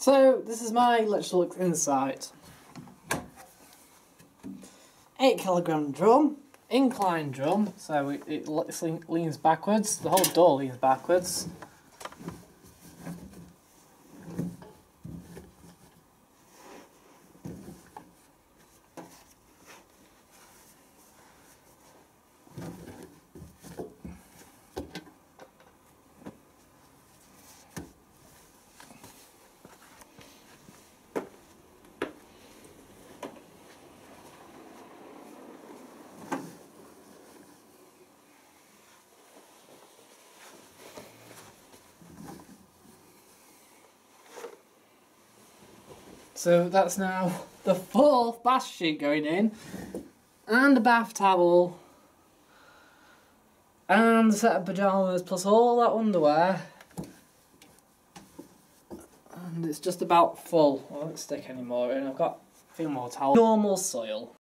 So this is my Electrolux Insight. 8kg drum, incline drum, so it leans backwards, the whole door leans backwards. So that's now the 4th bath sheet going in, and a bath towel, and a set of pyjamas, plus all that underwear. And it's just about full. I won't stick any more in. I've got a few more towels. Normal soil.